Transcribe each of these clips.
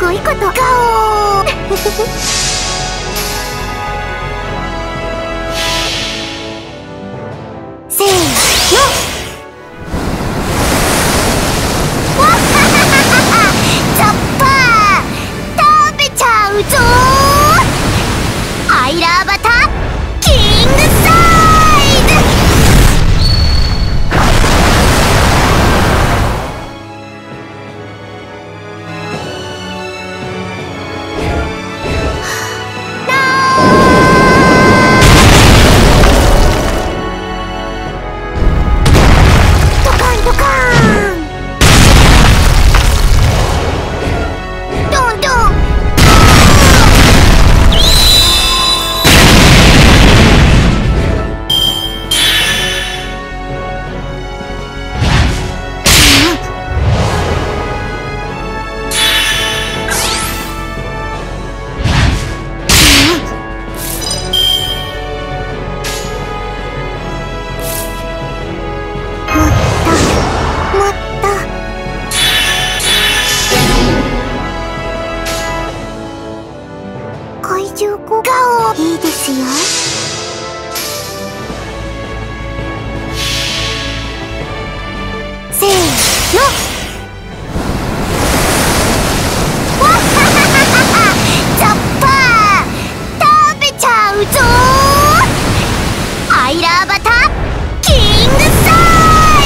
ごいことガオーせーのわっははははザッパー食べちゃうぞーアイラーバタキングサイズ怪獣効果をいいですよ。せーのわっははははザッパー食べちゃうぞーアイラーバタキングサイ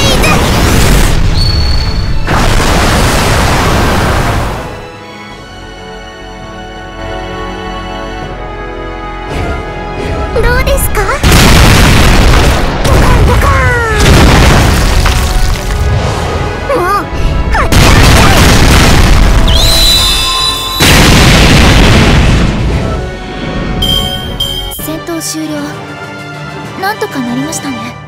ズどうですか？ドカンドカンもう諦めちゃえ。戦闘終了。なんとかなりましたね。